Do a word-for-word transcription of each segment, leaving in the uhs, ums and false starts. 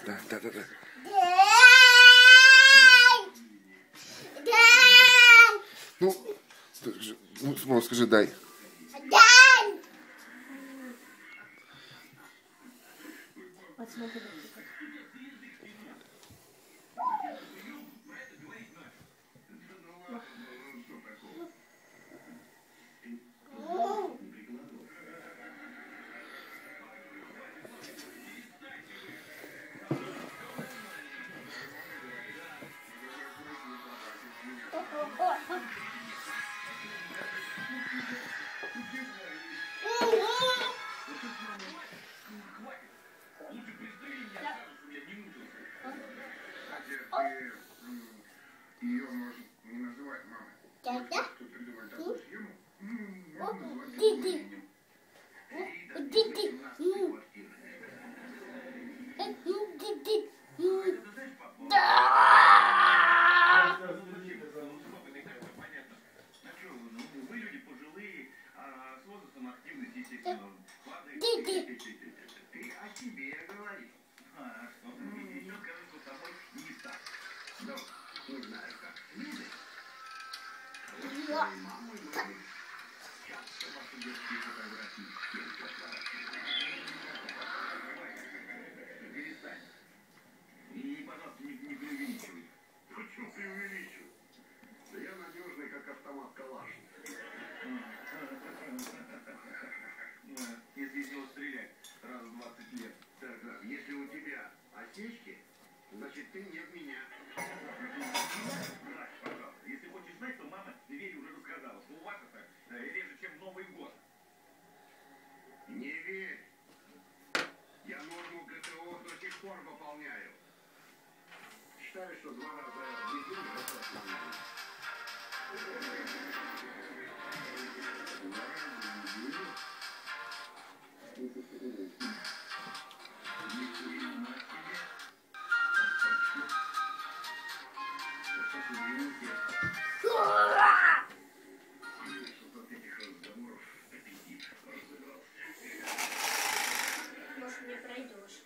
Да, да, да, да. Ну, ну, скажи дай. Ее можно не называть мамой. Дядя? Тут придумали такую схему. Диди. Диди. Диди. Вы люди пожилые, а с возрастом активность, естественно, падает. Диди. Ты о себе говоришь. А, что ты еще кажется собой не так. Ну, не знаю как. Люди. А вот маму и маму. Часто ваши детские фотографии всем перестань. И, пожалуйста, не, не преувеличивай. Почему преувеличивай? Да я надежный, как автомат калаш. Если из него стрелять раз в двадцать лет. Так, так, если у тебя осечки, значит ты не в меня. Брать, пожалуйста. Если хочешь знать, то мама Вере уже рассказала, что у вас это реже, чем Новый год. Не верь. Я норму ГТО до сих пор выполняю. Считаю, что два раза в неделю достаточно. Может, не пройдешь.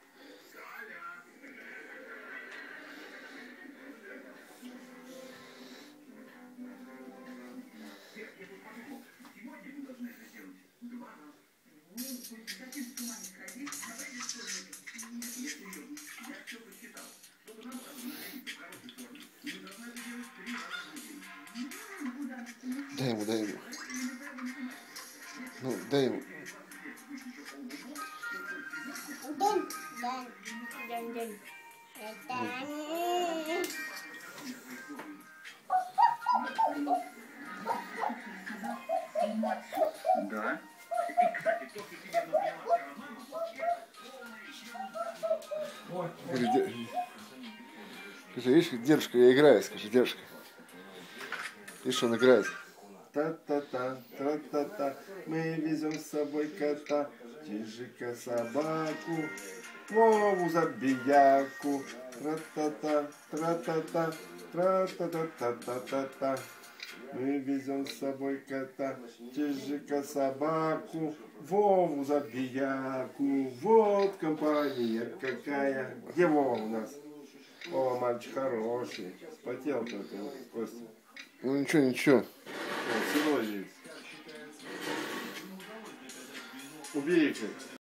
Сегодня вы должны это сделать два раза. Ну, хоть совсем с ума не сходить, давай без формы. Нет, я серьезно. Я все посчитал. Чтобы нам надо находиться в хорошей форме. И мы должны это делать три раза в неделю. Дай ему, дай ему. Ну, дай ему. День, день. День, Да. И, кстати, то, что тебе напрямую вчера мама... Скажи, видишь, дедушка, я играю, скажи, дедушка. Видишь, он играет. Та-та-та, тра-та-та, мы везем с собой кота, Чижика собаку, Вову забияку. Тра-та-та, тра-та-та, тра-та-та-та-та-та-та. Мы везем с собой кота, Чижика собаку, Вову забияку. Вот компания какая. Где Вова у нас? О, мальчик хороший. Спотел-то это, Костя. Ну ничего, ничего. Село есть. Убери-ка.